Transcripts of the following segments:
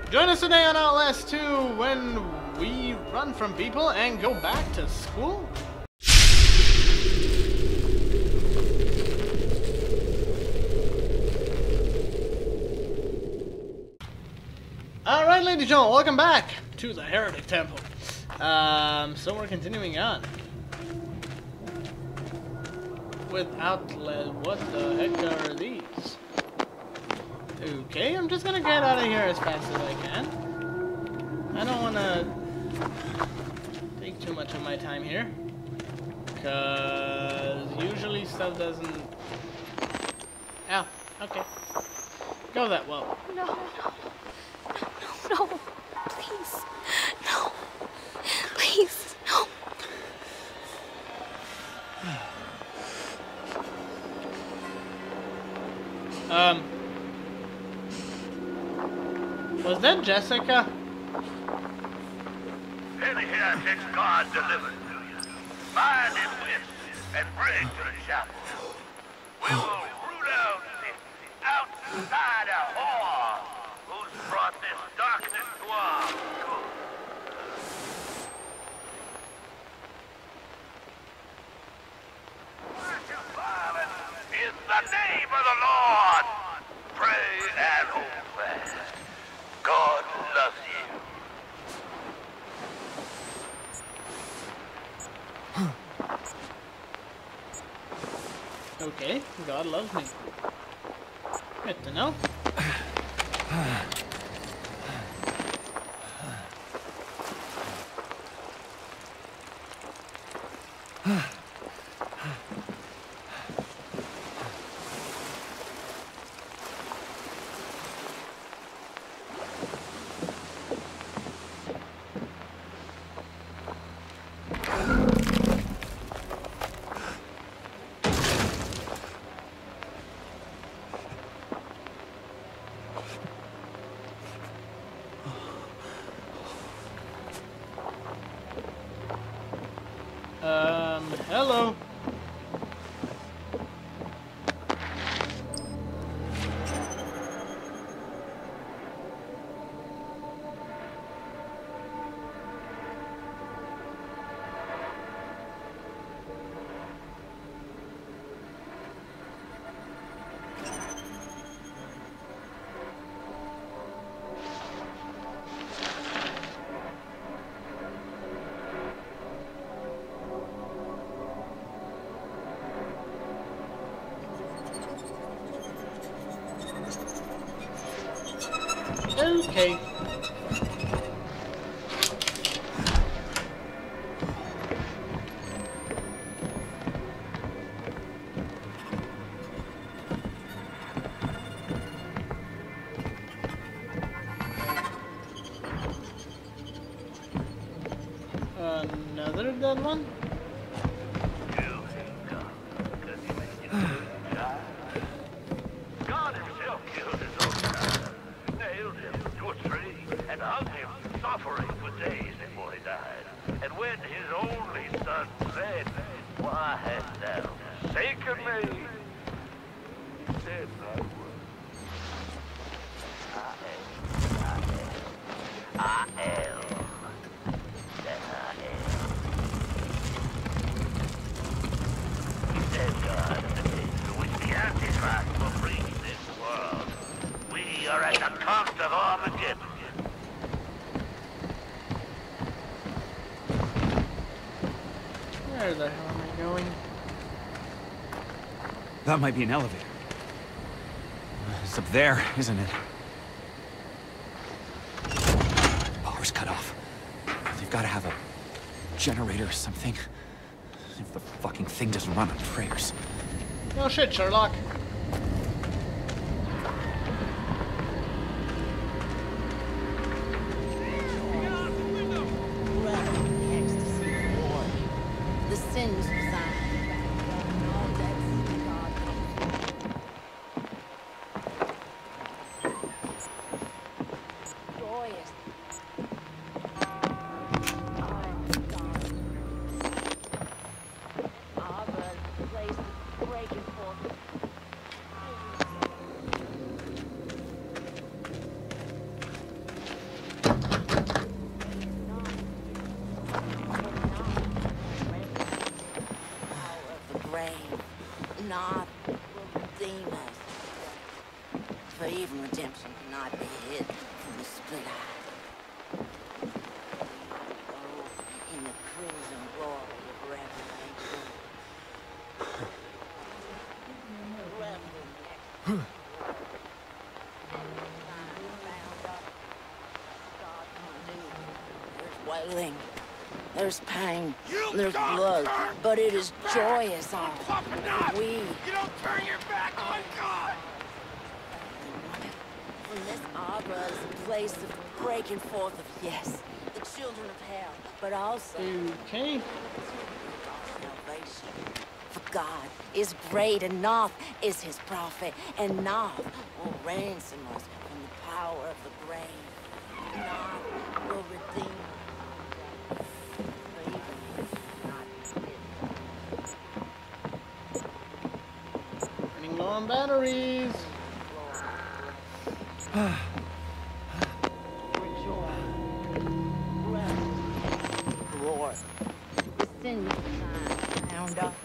Join us today on Outlast 2 when we run from people and go back to school. Alright, ladies and gentlemen, welcome back to the Heretic Temple. So we're continuing on with Outlast. What the heck are these? Okay, I'm just gonna get out of here as fast as I can. I don't wanna take too much of my time here, cause usually stuff doesn't. Ow, okay. Go that well. No, please, no, please, no. Was that Jessica? Any heretics God delivered to you, bind him with and bring to the chapel. We will root out the outsider whore who's brought this darkness to our school. Worship violence in the name of the Lord. Pray and hold fast. God loves you. Okay, God loves me. Good to know. Hello. Okay. Another dead one? God himself killed his own child, nailed him to a tree, and hung him, suffering for days before he died. And when his only son said, "Why hast thou forsaken me?" he said, "I am. That I am." He said, God, to which the Antichrist will bring this world. We are at the cost of Armageddon. Where the hell am I going? That might be an elevator. It's up there, isn't it? Power's cut off. They've got to have a generator or something. If the fucking thing doesn't run on prayers. Oh shit, Sherlock. The sins of Zion. Joyous. not will redeem us. For even redemption cannot be hid from the split eye. Oh, in the crimson glory of revelation. There's wailing, there's pain, there's blood, but it is joyous all. We You don't turn your back on God! From this arbor is a place of breaking forth of, yes, the children of hell, but also Okay. salvation. For God is great, and Noth is his prophet, and Noth will ransom us from the power of the grave. Noth will redeem us. For even not Running low on batteries. Lord, the sin found up.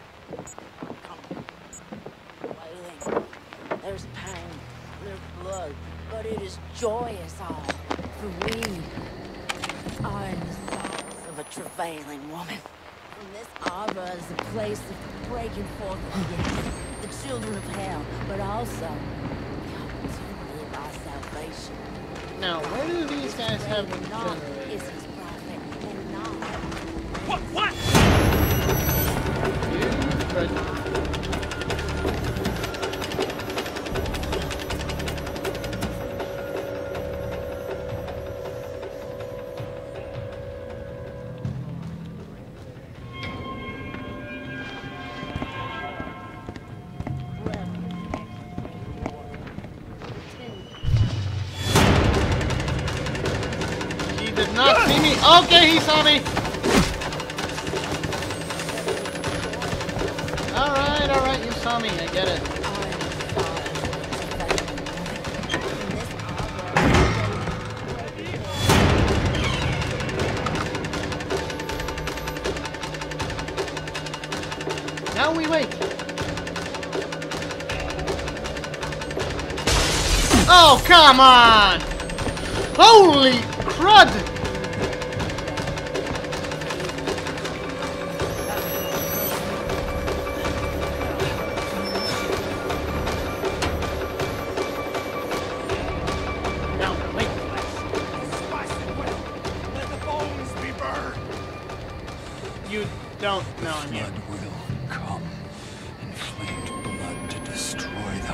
Wailing. There's pain, there's blood, but it is joyous all. For we are in the sorrows of a travailing woman. From this arbor is a place of breaking forth of, yes, the children of hell, but also the opportunity of our salvation. Now, where do these guys have Great them Noth generated? is his prophet, and Noth What? He did not see me. Okay, he saw me. All right, you saw me. I get it. Now we wait. Oh, come on! Holy crud! Now, wait. Let the bones be burned! You don't know I'm here. Blood will come, inflamed blood to destroy them.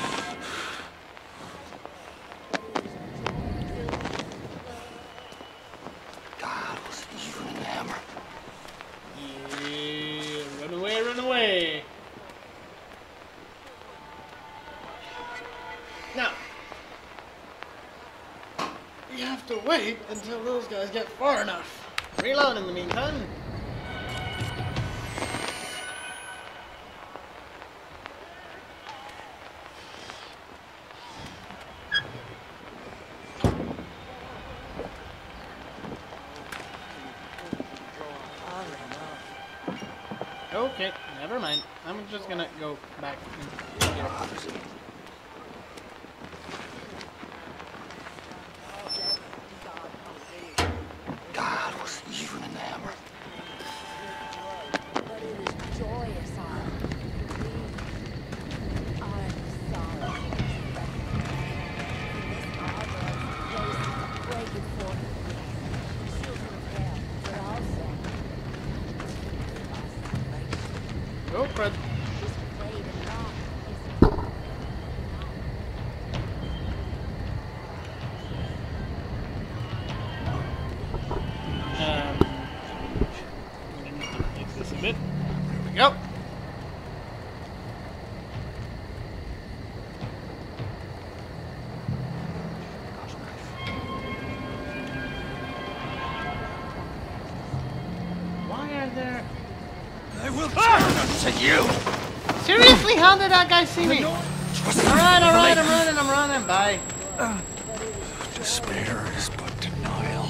God will see you in the hammer. Yeah, run away, run away. Now, we have to wait until those guys get far enough. Reload in the meantime. Okay, never mind. I'm just gonna go back and get it. God will see you in the hammer. But it is joyous all. We are in the sorrow. In this arbor is a place of breaking forth of children of hell, but also our salvation. Go, Fred. This great and long is I'm gonna fix this a bit. There we go. Why are there... I will turn unto you! Seriously? How did that guy see me? Trust Alright, I'm running. Bye. Despair is but denial.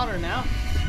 water now.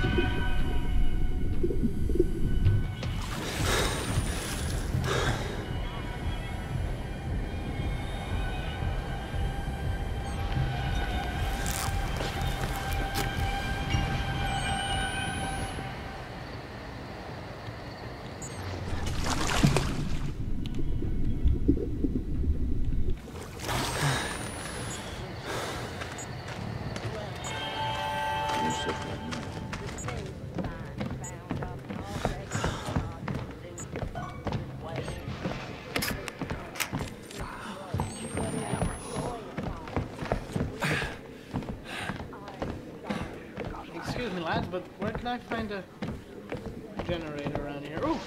Excuse me, lads, but where can I find a generator around here? Ooh!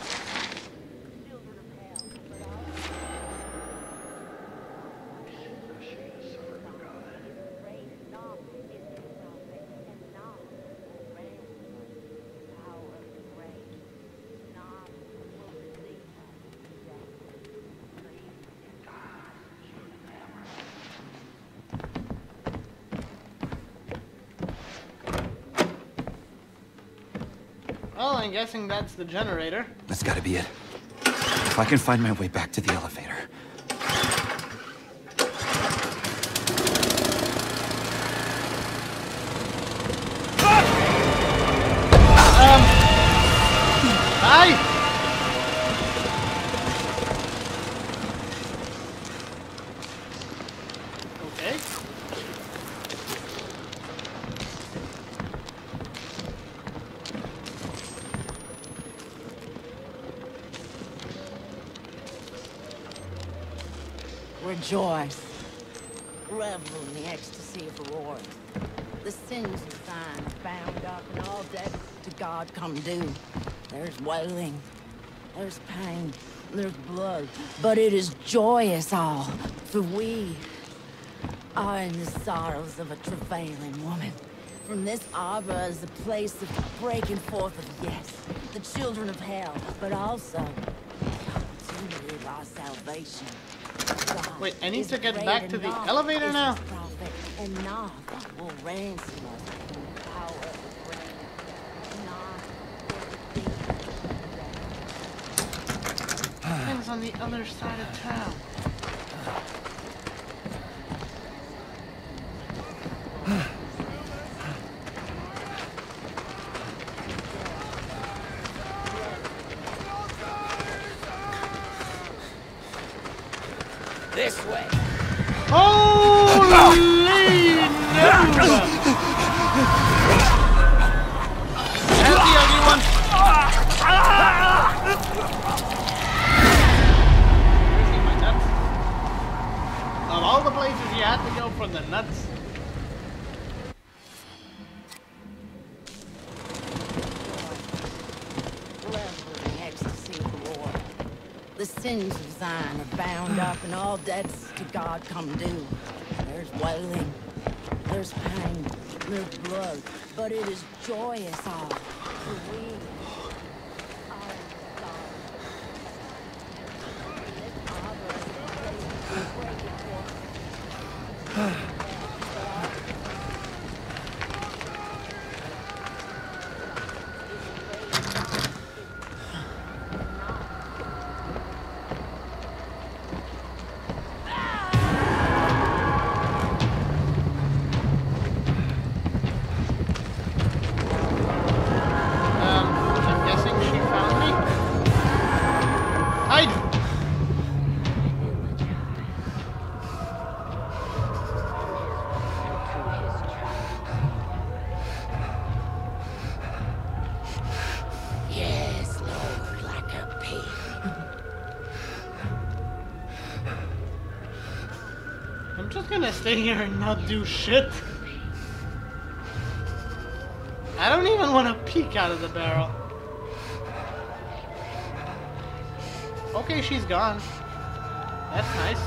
Well, I'm guessing that's the generator. That's gotta be it. If I can find my way back to the elevator. Hi! Okay. Rejoice. Revel in the ecstasy of reward. The sins of thine are bound up, and all debts to God come due. There's wailing, there's pain, there's blood, but it is joyous all, for we are in the sorrows of a travailing woman. From this arbor is the place of breaking forth of, yes, the children of hell, but also the opportunity of our salvation. God Wait, I need is to get great, back and to the Nod elevator is now? his prophet, and Nod will ransom us from the power of the grave. Nod will defeat death. Things on the other side of town. This way. Holy no! That's the ugly one. Where's my nuts? Of all the places you had to go for the nuts. Revel in the ecstasy of the Lord. The sins of Zion are bound up, and all debts to God come due. There's wailing, there's pain, there's blood, but it is joyous all, for we are in God. This arbor is the place of breaking forth. I'm guessing she found me. Hide! Yes, Lord, like a pig. I'm just gonna stay here and not do shit. I don't even want to peek out of the barrel. Okay, she's gone. That's nice.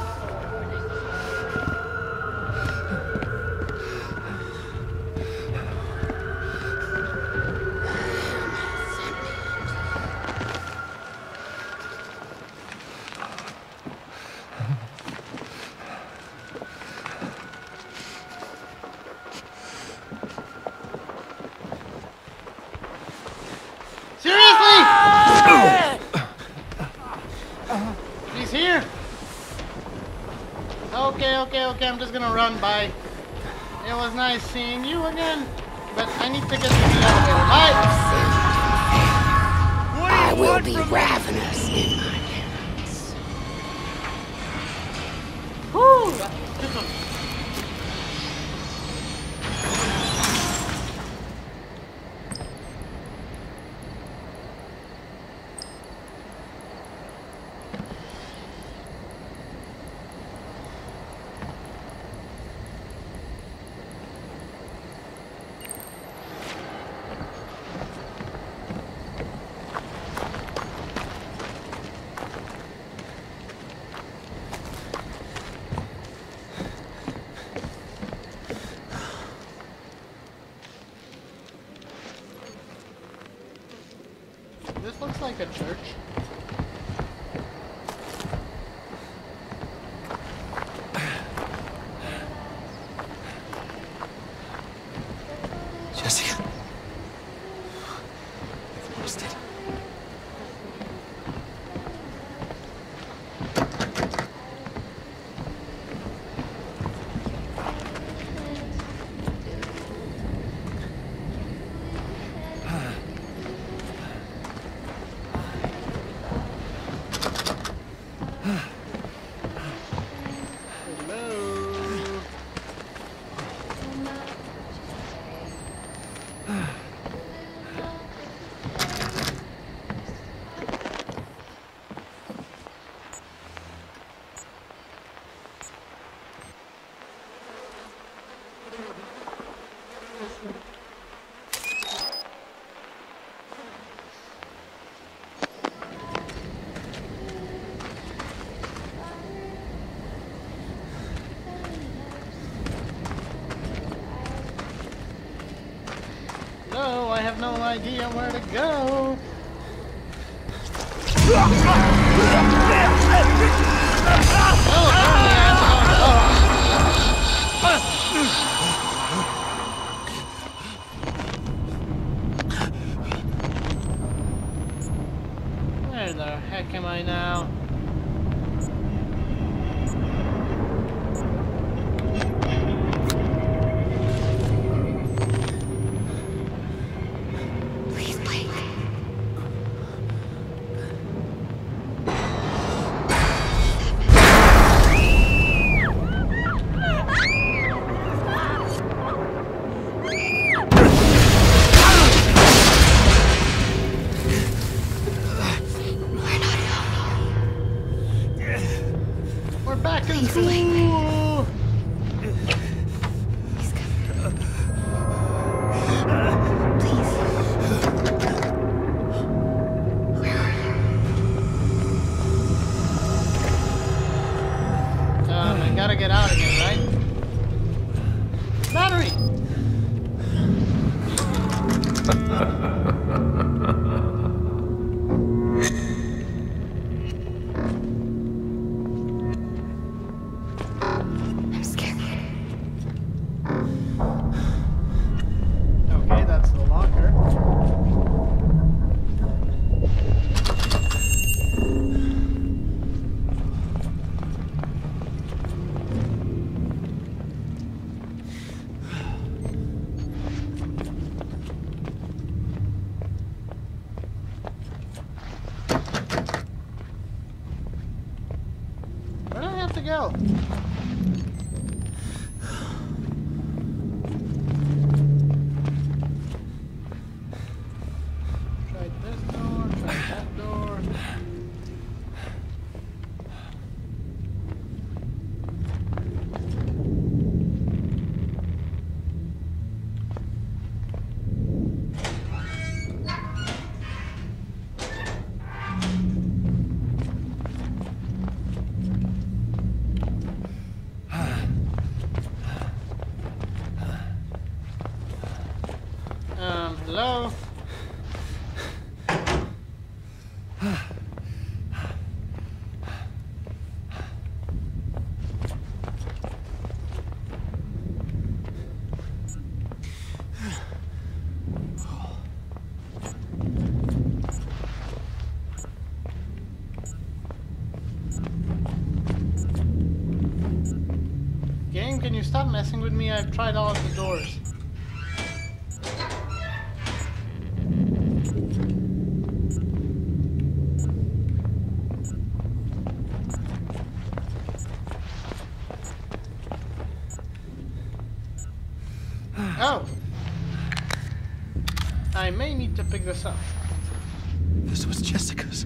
okay, I'm just gonna run by. It was nice seeing you again, but I need to get to the elevator. Bye! I will be ravenous in my hands. Woo! This looks like a church. Jessica. I've lost it. No, I have no idea where to go. Where the heck am I now? Please, Blake. We're back in school. He's coming. Please. Where are you? I gotta get out again, right? Battery! I'm scared. Okay, that's the locker. Where do I have to go? Try this door, try that door. Hello? stop messing with me? I've tried all of the doors. Oh! I may need to pick this up. This was Jessica's.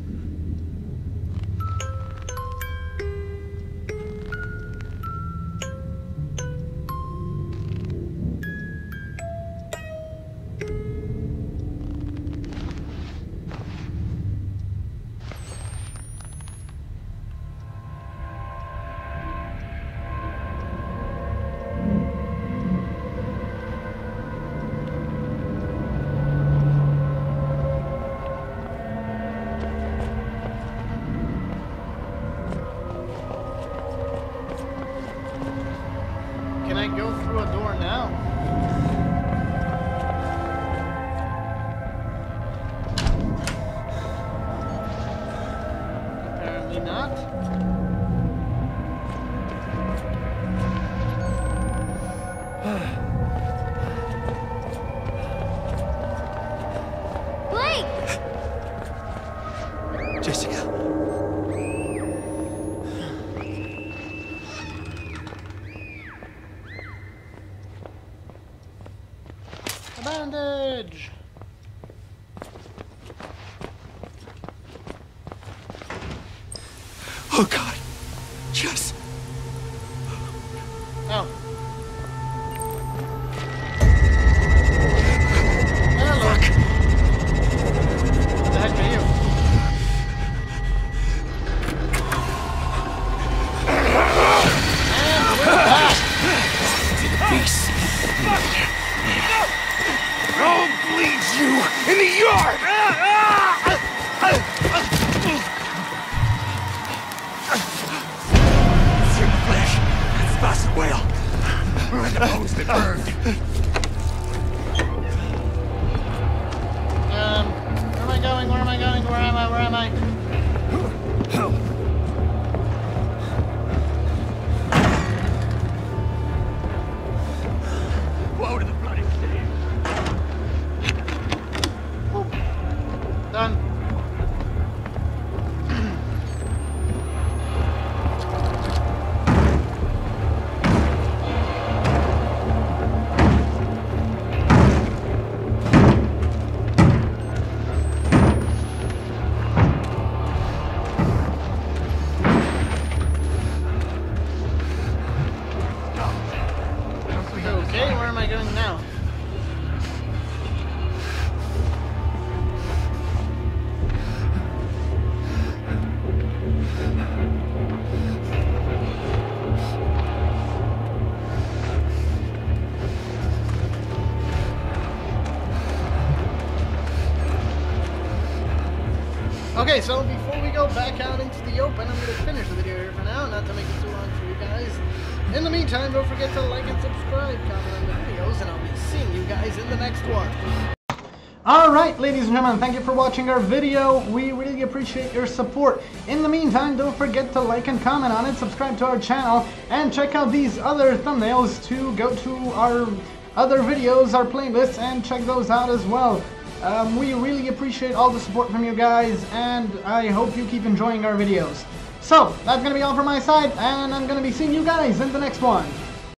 Can I go through a door now? Apparently not. Blake! Jessica. Bandage! Oh God. Jess. Oh. Hello. Fuck. What the heck are you? And we're back! To the beast. I'll bleed you in the yard! It's your flesh. It's fast whale. We're supposed to burn. Where am I going? Where am I going? Where am I? Where am I? Woe to the bloody state. Done. Okay, where am I going now? Okay, so before we go back out into the open, I'm going to finish the video here for now, not to make it too long for you guys. In the meantime, don't forget to like and subscribe, comment on the videos, and I'll be seeing you guys in the next one. Alright, ladies and gentlemen, thank you for watching our video. We really appreciate your support. In the meantime, don't forget to like and comment on it, subscribe to our channel, and check out these other thumbnails to go to our other videos, our playlists, and check those out as well. We really appreciate all the support from you guys, and I hope you keep enjoying our videos. So, that's going to be all from my side, and I'm going to be seeing you guys in the next one.